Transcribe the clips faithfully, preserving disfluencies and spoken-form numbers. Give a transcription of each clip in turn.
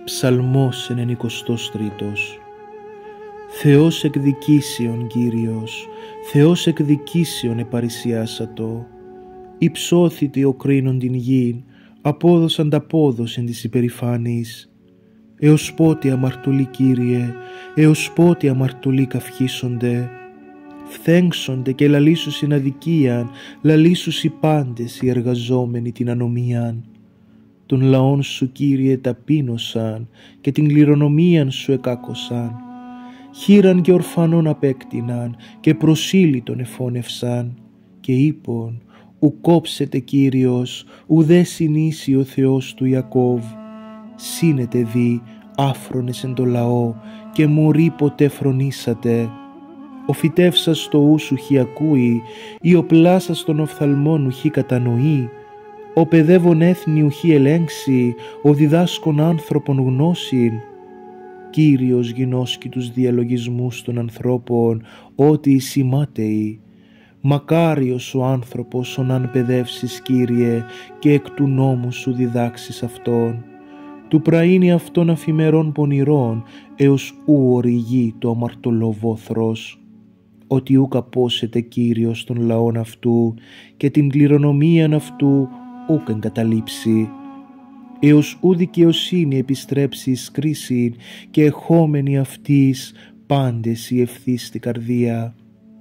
Ψαλμός ενενηκοστός τρίτος. Θεός εκδικήσεων Κύριος, Θεός εκδικήσεων επαρισιάσατο. Υψώθητη ο κρίνον την γην, απόδοσαν τα πόδοσεν της υπερηφάνης. Έως πότε αμαρτωλοί Κύριε, έως πότε αμαρτωλοί καυχήσονται. Φθέγξονται και λαλήσουσιν αδικίαν, λαλήσουσι πάντες οι εργαζόμενοι την ανομίαν. Τον λαόν σου Κύριε ταπείνωσαν και την κληρονομίαν σου εκάκωσαν. Χείραν και ορφανών απέκτηναν και προσήλυτον εφώνευσαν. Και είπον, ου κόψετε Κύριος, ουδέ συνήσει ο Θεός του Ιακώβ. Σύνετε δι άφρονες εν το λαό και μωρί ποτέ φρονήσατε. Ο φυτεύσας το ου σου χι ακούει, ή ο πλάσας των οφθαλμών ουχή κατανοεί. Ο παιδεύων έθνη ουχή ελέγξει, ο διδάσκων άνθρωπον γνώσιν. Κύριος γινώσκει τους διαλογισμούς των ανθρώπων, ότι εισημάτεοι. Μακάριος ο άνθρωπος ον αν παιδεύσεις Κύριε, και εκ του νόμου σου διδάξεις αυτόν. Του πραΐνει αυτόν αφημερών πονηρών, έως ου οριγεί το αμαρτωλό βόθρος. Ότι ου καπόσεται Κύριος των λαών αυτού, και την κληρονομίαν αυτού ούκ εγκαταλείψει. Έως ου δικαιοσύνη επιστρέψει εις κρίσιν, και εχόμενη αυτής πάντες η ευθύς την καρδία.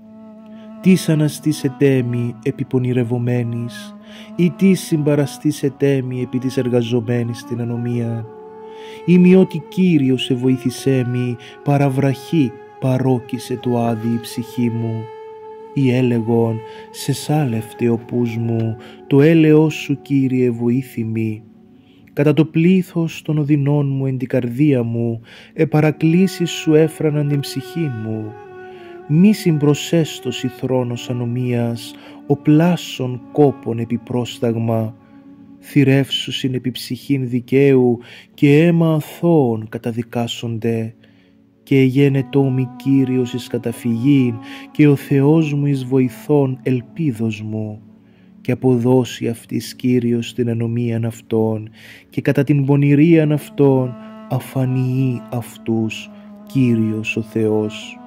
Τις αναστήσετε μη επί πονηρευομένης, ή τις συμπαραστήσετε μη επί της εργαζομένης την ανομία. Είμαι ότι Κύριος σε βοήθησέ μη, παραβραχή παρόκησε το άδει η ψυχή μου. Ή έλεγον, σε σάλευτε ο πούς μου, το έλεος σου Κύριε βοήθημη. Κατά το πλήθος των οδυνών μου εν την καρδία μου, επαρακλήσεις σου έφραναν την ψυχή μου. Μη συμπροσέστος η θρόνος ανομίας, ο πλάσσον κόπον επιπρόσταγμα. Θηρεύσουσιν επί ψυχήν δικαίου, και αίμα αθώων καταδικάσονται. Και εγένετό μη Κύριος εις καταφυγήν, και ο Θεός μου εις βοηθών ελπίδος μου. Και αποδώσει αυτής Κύριος την ανομίαν αυτών, και κατά την πονηρίαν αυτών αφανιεί αυτούς Κύριος ο Θεός.